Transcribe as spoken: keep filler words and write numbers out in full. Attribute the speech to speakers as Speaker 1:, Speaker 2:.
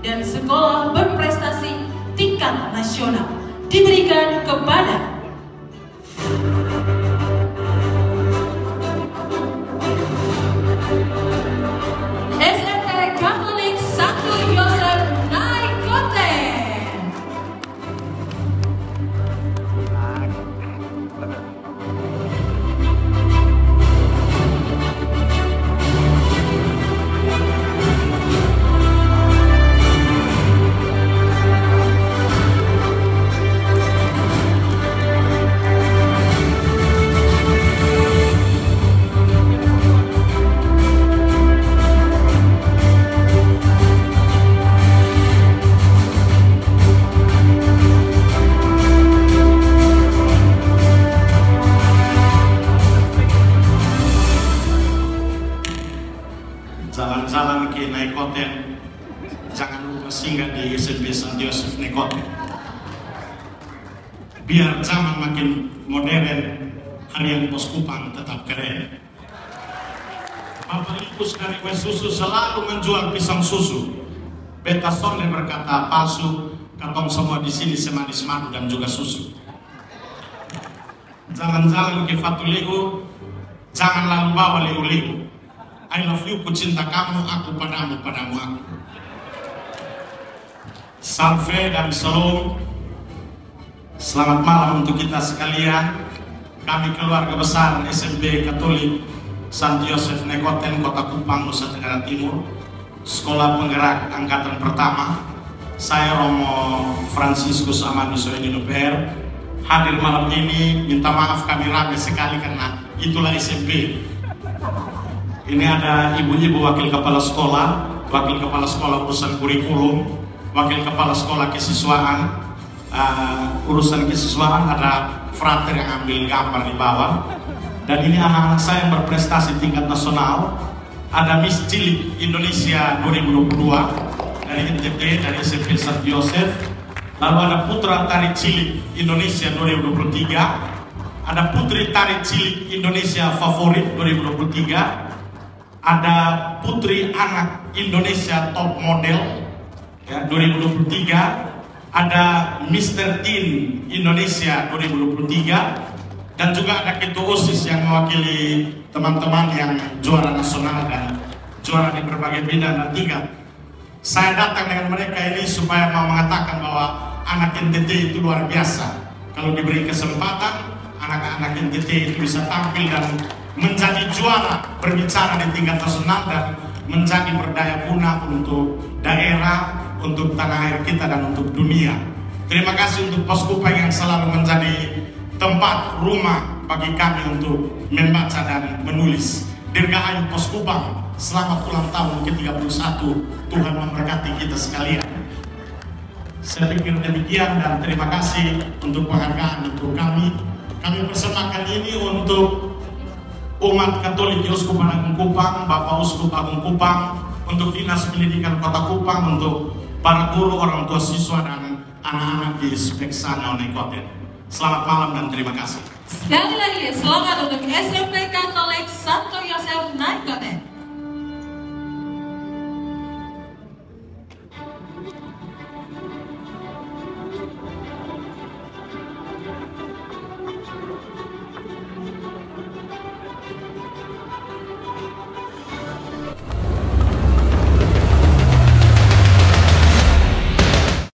Speaker 1: dan sekolah berprestasi tingkat nasional diberikan kepada S M P Katolik Santo Yosef Naikoten.
Speaker 2: Jalan-jalan ke Naikoten, jangan lupa singgah di S M P Santo Yosef Naikoten. Biar zaman makin modern, harian Pos Kupang tetap keren. Bapak Likus dari Kue Susu selalu menjual pisang susu. Beta Sonde berkata palsu, katong semua di sini semanis madu dan juga susu. Jalan-jalan ke Fatulihu, jangan lalu bawa liu-liu. I love you, ku cinta kamu, aku padamu, padamu aku. Salve dan shalom. Selamat malam untuk kita sekalian. Kami keluarga besar S M P Katolik Santo Yosef Naikoten, Kota Kupang, Nusa Tenggara Timur, Sekolah Penggerak Angkatan Pertama. Saya Romo Franciscus Amanus Soedinoper hadir malam ini. Minta maaf kami rame sekali karena itulah S M P. Ini ada ibu-ibu wakil kepala sekolah, wakil kepala sekolah urusan kurikulum, wakil kepala sekolah kesiswaan, uh, urusan kesiswaan, ada frater yang ambil gambar di bawah. Dan ini anak-anak saya yang berprestasi tingkat nasional. Ada Miss Cilik Indonesia dua ribu dua puluh dua dari N T T, dari S M P Santo Yosef. Lalu ada Putra Tari Cilik Indonesia dua ribu dua puluh tiga. Ada Putri Tari Cilik Indonesia Favorit dua ribu dua puluh tiga. Ada Putri Anak Indonesia Top Model ya, dua ribu dua puluh tiga. Ada Mister Teen Indonesia dua ribu dua puluh tiga. Dan juga ada ketua OSIS yang mewakili teman-teman yang juara nasional dan juara di berbagai bidang dan tingkat. Saya datang dengan mereka ini supaya mau mengatakan bahwa anak N T T itu luar biasa. Kalau diberi kesempatan, anak-anak N T T itu bisa tampil dan menjadi juara berbicara di tingkat nasional dan menjadi berdaya guna untuk daerah, untuk tanah air kita dan untuk dunia. Terima kasih untuk Pos Kupang yang selalu menjadi tempat rumah bagi kami untuk membaca dan menulis. Dirgahayu Pos Kupang, selamat ulang tahun ke tiga puluh satu. Tuhan memberkati kita sekalian. Saya pikir demikian dan terima kasih untuk penghargaan untuk kami. Kami persembahkan ini untuk umat Katolik Uskup Agung Kupang, Bapak Uskup Agung Kupang, untuk Dinas Pendidikan Kota Kupang, untuk para guru, orang tua siswa dan anak-anak di Speksana Naikoten. Selamat malam dan terima kasih.
Speaker 1: Sekali lagi selamat untuk S M P Katolik Santo Yosef Naikoten.